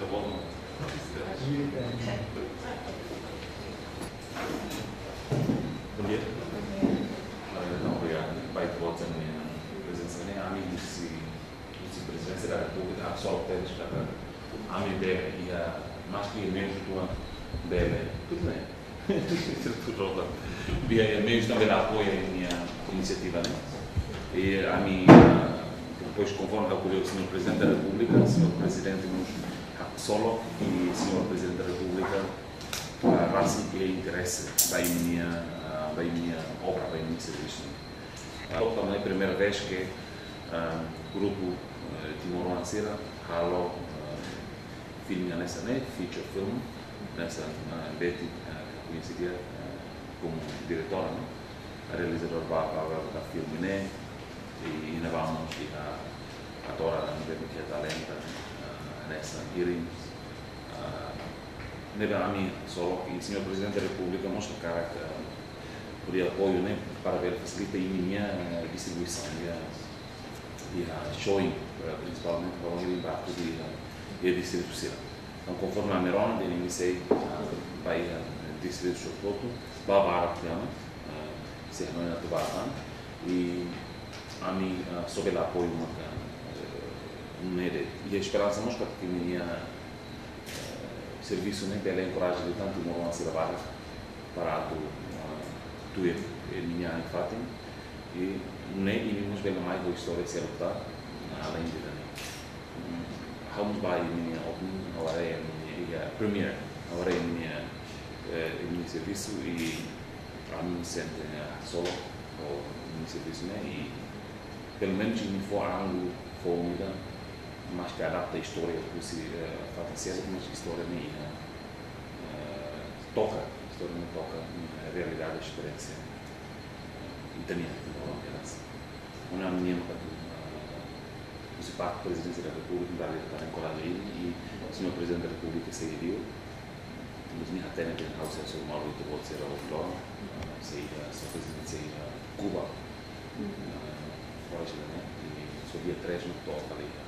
bom? Bom dia. Não, obrigado. Vai de volta a minha presença. Nem a mim disse vice-presidência da República, a pessoa que tem escada, a mim deve e a mais que menos tua deve. Tudo bem. Tudo bem. E menos também apoia a minha iniciativa, né? E a mim, depois, conforme acolheu o Sr. Presidente da República, o Sr. Presidente Solo e o Sr. Presidente da República, assim que é interesse da minha obra, da minha serviço. Também é a primeira vez que o grupo Timor-Leste falou filme nessa feature film, nessa Betty, que conhecia como diretora, né? A realizadora da filme, né? E ainda vamos a Dora que é talenta nessa hearings. A mim, só e o Sr. Presidente da República mostra cara por apoio, né? Para ver facilita a minha distribuição e a showing, principalmente para o impacto e a distribuição. Então, conforme a Merona, ele iniciei vai distribuir o todo, vai para se não é tubarão e a mim sob o apoio e a esperança mostra que minha serviço né pela encoragem de tanto moram a ser barra para tu minha fatem e nem nos vendo mais da história se lutar além de vamos vai minha opinião agora é minha primeira agora é minha serviço e a mim sempre solo ou minha serviço né e pelo menos em ângulo formida mas que adapta a história fantasia mas a história nem toca a realidade da experiência italiana uma minha o parte presidente da República está encorajando e o Sr. Presidente da República seguiu mas nem até na House of Mauro que pode ser o dono sei o presidente sei Cuba hoje né e sobre 3 no total